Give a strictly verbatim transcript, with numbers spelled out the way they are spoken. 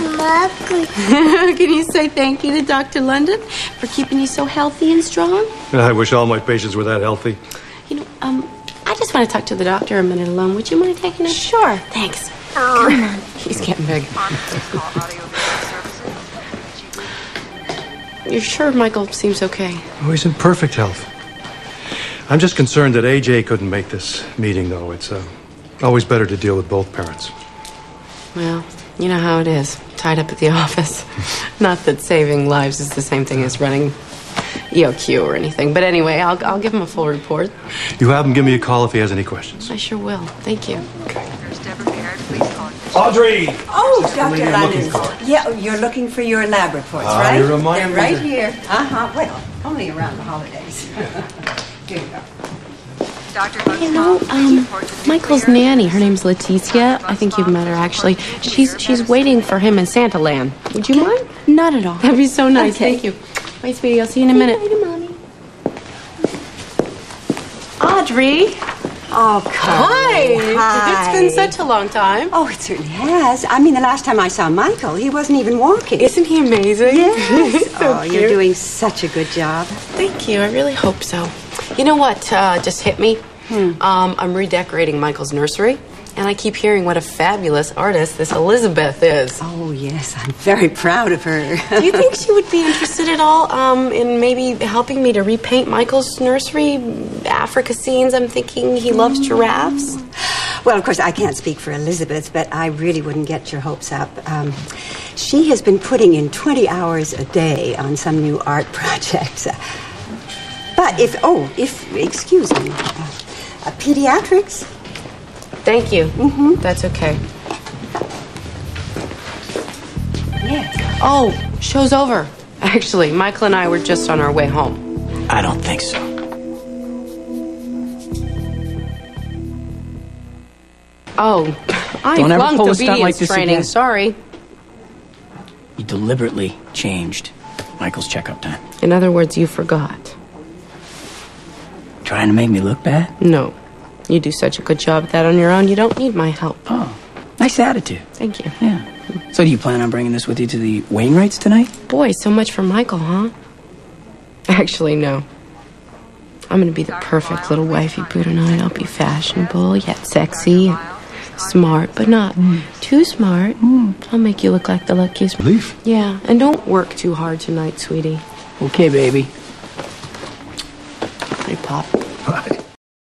Can you say thank you to Doctor London for keeping you so healthy and strong? I wish all my patients were that healthy. You know, um, I just want to talk to the doctor a minute alone. Would you mind taking it? Sure. Thanks. Oh. Come on. He's getting big. You're sure Michael seems okay? Oh, he's in perfect health. I'm just concerned that A J couldn't make this meeting, though. It's uh, always better to deal with both parents. Well, you know how it is. Tied up at the office. Not that saving lives is the same thing as running E O Q or anything. But anyway, I'll, I'll give him a full report. You have him give me a call if he has any questions. I sure will. Thank you. Okay. Audrey! Oh, Doctor London. Yeah, you're looking for your lab reports, Ah, right? you're a mind They're right reader. here. Uh-huh. Well, only around the holidays. Here you go. You know, um, Michael's nanny, her name's Leticia. I think you've met her, actually. She's she's waiting for him in Santa Land. Would you mind? Not at all. That'd be so nice. Okay. Thank you. Bye, sweetie. I'll see you in a minute. Later, Mommy. Audrey. Oh, Carly. Hi. Hi. It's been such a long time. Oh, it certainly has. I mean, the last time I saw Michael, he wasn't even walking. Isn't he amazing? Yes. So oh, cute. you're doing such a good job. Thank you. I really hope so. You know what uh, just hit me? Hmm. Um, I'm redecorating Michael's nursery, and I keep hearing what a fabulous artist this Elizabeth is. Oh, yes. I'm very proud of her. Do you think she would be interested at all um, in maybe helping me to repaint Michael's nursery? Africa scenes, I'm thinking he loves giraffes. Well, of course, I can't speak for Elizabeth, but I really wouldn't get your hopes up. Um, she has been putting in twenty hours a day on some new art projects. But if, oh, if, excuse me, uh, uh, pediatrics? Thank you. Mm-hmm. That's okay. Yes. Oh, show's over. Actually, Michael and I were just on our way home. I don't think so. Oh, I Don't ever flunked pull a stunt obedience like this training. again. Sorry. You deliberately changed Michael's checkup time. In other words, you forgot. Trying to make me look bad? No. You do such a good job at that on your own, you don't need my help. Oh, nice attitude. Thank you. Yeah. So do you plan on bringing this with you to the Wainwrights tonight? Boy, so much for Michael, huh? Actually, no. I'm gonna be the perfect little wifey boo tonight. I'll be fashionable, yet sexy, and smart, but not mm. too smart. Mm. I'll make you look like the luckiest. Relief? Yeah, and don't work too hard tonight, sweetie. Okay, baby. Hey, Pop.